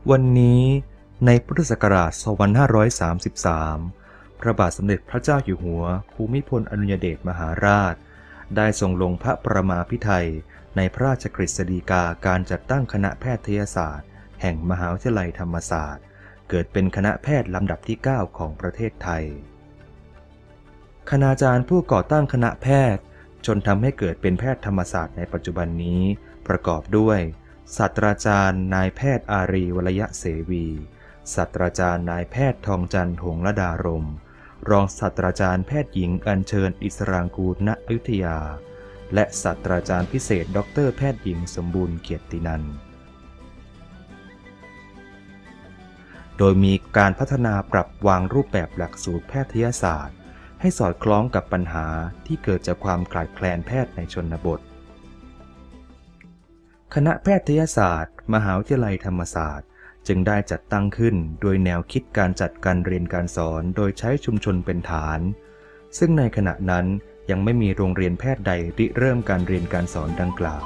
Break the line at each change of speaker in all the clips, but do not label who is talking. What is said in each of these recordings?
วันนี้ในพุทธศักราช 2533 พระบาทสมเด็จพระเจ้าอยู่หัวภูมิพลอดุลยเดชมหาราชได้ทรงลงพระประมาภิไธยในพระราชกฤษฎีกาการจัดตั้งคณะแพทยศาสตร์แห่งมหาวิทยาลัยธรรมศาสตร์เกิดเป็นคณะแพทย์ลำดับที่ 9 ของประเทศไทยคณาจารย์ผู้ก่อตั้งคณะแพทย์จนทำให้เกิดเป็นแพทย์ธรรมศาสตร์ในปัจจุบันนี้ประกอบด้วยศาสตราจารย์นายแพทย์อารีวรยะเสวีศาสตราจารย์นายแพทย์ทองจันทร์หงส์ลดารมรองศาสตราจารย์แพทย์หญิงอัญเชิญอิสรางกูล ณ อยุธยาและศาสตราจารย์พิเศษดร.แพทย์หญิงสมบูรณ์เกียรตินันท์โดยมีการพัฒนาปรับวางรูปแบบหลักสูตรแพทยศาสตร์ให้สอดคล้องกับปัญหาที่เกิดจากความขาดแคลนแพทย์ในชนบทคณะแพทยศาสตร์มหาวิทยาลัยธรรมศาสตร์จึงได้จัดตั้งขึ้นโดยแนวคิดการจัดการเรียนการสอนโดยใช้ชุมชนเป็นฐานซึ่งในขณะนั้นยังไม่มีโรงเรียนแพทย์ใดริเริ่มการเรียนการสอนดังกล่าว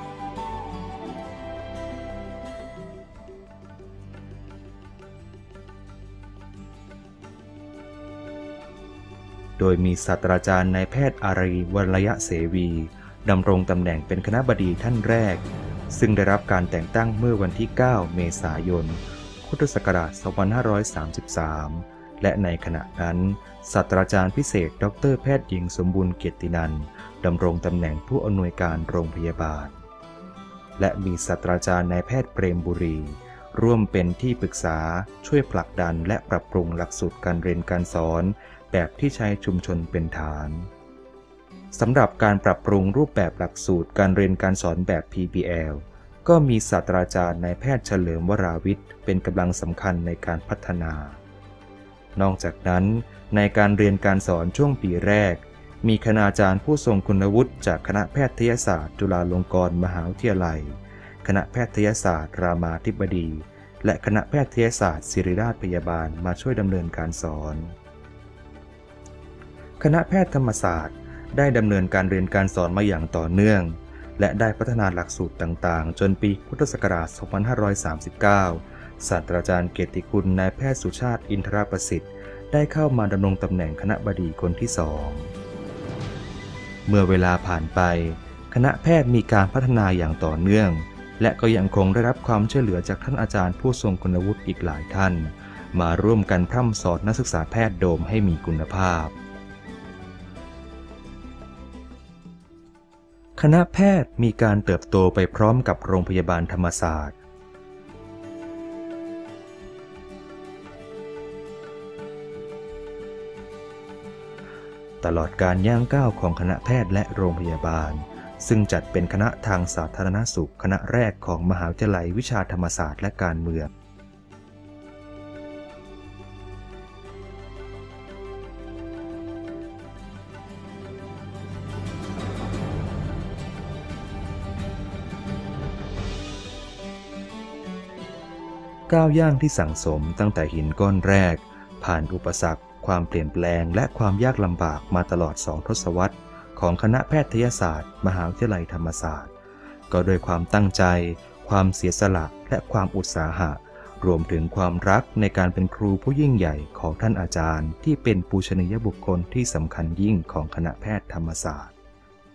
โดยมีศาสตราจารย์นายแพทย์อารีวรยะเสวีดำรงตำแหน่งเป็นคณบดีท่านแรกซึ่งได้รับการแต่งตั้งเมื่อวันที่ 9 เมษายน พุทธศักราช 2533 และในขณะนั้นศาสตราจารย์พิเศษดร.แพทย์หญิงสมบูรณ์เกียรตินันท์ดำรงตำแหน่งผู้อำนวยการโรงพยาบาลและมีศาสตราจารย์นายแพทย์เปรมบุรีร่วมเป็นที่ปรึกษาช่วยผลักดันและปรับปรุงหลักสูตรการเรียนการสอนแบบที่ใช้ชุมชนเป็นฐานสำหรับการปรับปรุงรูปแบบหลักสูตรการเรียนการสอนแบบ PBL ก็มีศาสตราจารย์นายแพทย์เฉลิมวราวิทย์เป็นกำลังสำคัญในการพัฒนานอกจากนั้นในการเรียนการสอนช่วงปีแรกมีคณาจารย์ผู้ทรงคุณวุฒิจากคณะแพทยศาสตร์จุฬาลงกรณ์มหาวิทยาลัยคณะแพทยศาสตร์รามาธิบดีและคณะแพทยศาสตร์ศิริราชพยาบาลมาช่วยดำเนินการสอนคณะแพทย์ธรรมศาสตร์ได้ดำเนินการเรียนการสอนมาอย่างต่อเนื่องและได้พัฒนาหลักสูตรต่างๆจนปีพุทธศักราช 2539 ศาสตราจารย์เกียรติคุณนายแพทย์สุชาติอินทรประสิทธิ์ได้เข้ามาดำรงตำแหน่งคณบดีคนที่ 2 เมื่อเวลาผ่านไปคณะแพทย์มีการพัฒนาอย่างต่อเนื่องและก็ยังคงได้รับความช่วยเหลือจากท่านอาจารย์ผู้ทรงคุณวุฒิอีกหลายท่านมาร่วมกันพร่ำสอนนักศึกษาแพทย์โดมให้มีคุณภาพคณะแพทย์มีการเติบโตไปพร้อมกับโรงพยาบาลธรรมศาสตร์ตลอดการย่างก้าวของคณะแพทย์และโรงพยาบาลซึ่งจัดเป็นคณะทางสาธารณสุขคณะแรกของมหาวิทยาลัยวิชาธรรมศาสตร์และการเมืองก้าวย่างที่สั่งสมตั้งแต่หินก้อนแรกผ่านอุปสรรคความเปลี่ยนแปลงและความยากลำบากมาตลอด2 ทศวรรษของคณะแพทยศาสตร์มหาวิทยาลัยธรรมศาสตร์ก็โดยความตั้งใจความเสียสละและความอุตสาหะรวมถึงความรักในการเป็นครูผู้ยิ่งใหญ่ของท่านอาจารย์ที่เป็นปูชนียบุคคลที่สำคัญยิ่งของคณะแพทย์ธรรมศาสตร์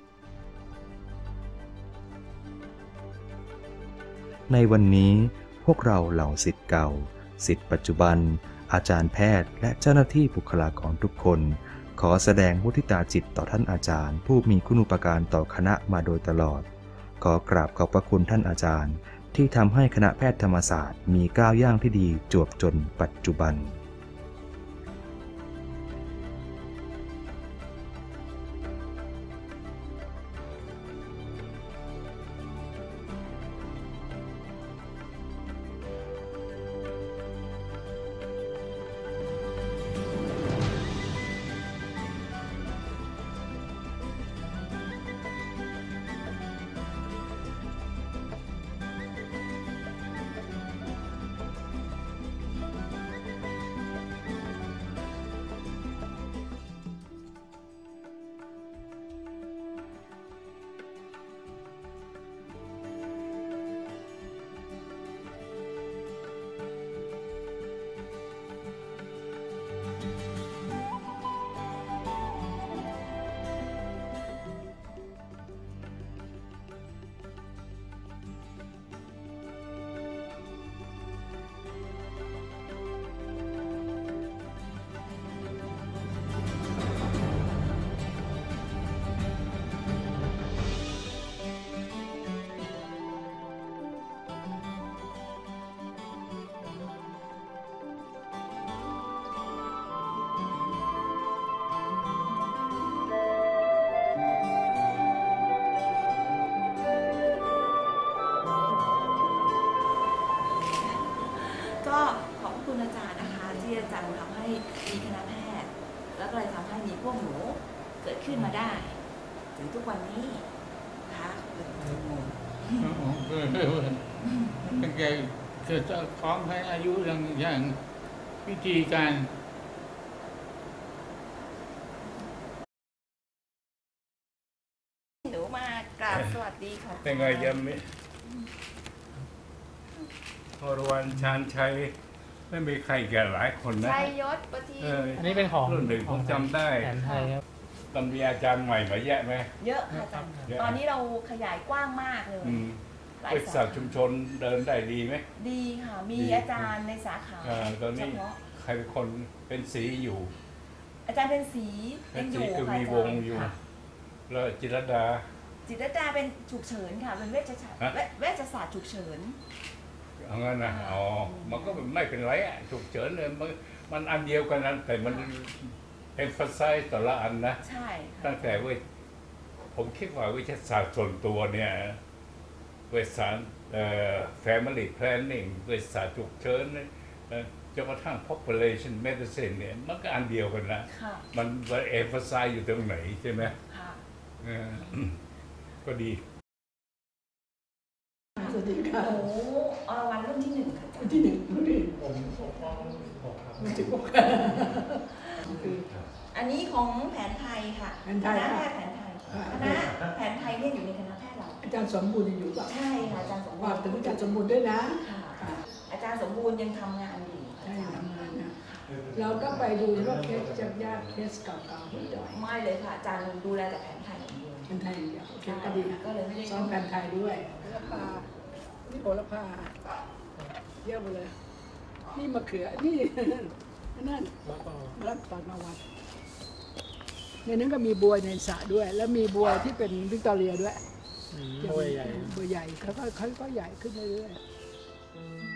ในวันนี้พวกเราเหล่าศิษย์เก่าศิษย์ปัจจุบันอาจารย์แพทย์และเจ้าหน้าที่บุคลากรทุกคนขอแสดงมุทิตาจิตต่อท่านอาจารย์ผู้มีคุณูปการต่อคณะมาโดยตลอดขอกราบขอบพระคุณท่านอาจารย์ที่ทำให้คณะแพทย์ธรรมศาสตร์มีก้าวย่างที่ดีจวบจนปัจจุบัน
ก็ขอบคุณอาจารย์นะคะที่อาจารย์ทำให้มีคณะแพทย์แล้วก็เลยทำให้มีพวกหนูเกิดขึ้นมาได้ถึงทุกวันนี้นะคะ
เป็นไงเกิดพร้อมให้อายุอย่างวิธีการ
หนูมากราบสวัสดีค่ะ
เป็นไงยังไม่พรวันชาญชัยไม่มีใครแก่หลายคนนะ
ชัยยศประที
อันนี้เป็นของ
รุ่นหนึ่งผมจำได้
แผนไทยครับ
ตอนมีอาจารย์ใหม่มาแยะไหม
เยอะค่ะอาจารย์ตอนนี้เราขยายกว้างมากเลยหลาย
บริ
สา
ษัท
ขา
ชุมชนเดินได้ดีไหม
ดีค่ะมี
ดี
อาจารย์ในสาขา
ตอน
เฉ
นี้
พาะ
ใครเป็นคนเป็นสีอยู่
อาจารย์เป็นสี
เป็
ยั
น
งอ
สี
ยู่
คือ
ค่ะ
มี
อาจาร
วง
ย์
อยู่
ค่ะ
แล้วจิรดา
จิตรดาเป็นฉุกเฉินค่ะเป็นเวชศาสตร์
ฮะ
เวชศาสตร์ฉุกเฉิน
เอางั้นนะอ๋อมันก็ไม่เป็นไรอ่ะฉุกเฉินเลยมันอันเดียวกันนั้นแต่มันemphasize แต่ละอันนะ
ใช่ค่ะ
ตั้งแต่ผมคิดว่าวิทยาศาสตร์ส่วนตัวเนี่ยเวชศาสตร์family planning เวชศาสตร์ฉุกเฉินจนกระทั่ง population medicine เนี่ยมันก็อันเดียวกันนะ
ค่ะ
มัน emphasize อยู่ตรงไหนใช่ไหม
ค่ะ
เออ ก็ดี
สวัสดีค่ะ
หนูอรวรรณรุ่นที่ 1ค่ะอาจาร
วัน
ย์
ที่หนึ่งรุ่นที่
ผมปกครอง
วันที่หก
อันนี้ของแผนไทยค่ะ
แผนไทย
คณะ
ค่ะ
แพทย์แผนไทยคณะแผนไทยเนี่ยอยู่ในคณะแพทย์เรา
อาจารย์สมบูรณ์ยังอยู่ป่ะ
ใช่ค่ะอาจารย์สมบู
ฝาร ก
ณ์
ถึงอาจารย์สมบูรณ์ด้วยนะ
ค่ะอาจารย์สมบูรณ์ยังทำงานอยู่
ใช่ทำงานนะเราก็ไปดูว่าเคสยากๆเคสเก่าๆนิดหน่อย
ไม่เลยค่ะอาจารย์ดูแลแต่แผนไทยอย่างเดียว
แผนไทยอย่างเดียวโอเคก็ดีนะ
ก็เลยไม่ได้
ซ้อมแผนไทยด้วยโหระพานี่โหระพาเยอะไปเลย นี่มะเขือนี่ นั่น
แล้วก็
รับตอนมาวัดในนั้นก็มีบัวในสระด้วย แล้วมีบัวที่เป็นวิกตอเรียด้วย
ห้วยใหญ่
บัวใหญ่เขาก็ใหญ่ขึ้นเรื่อยๆ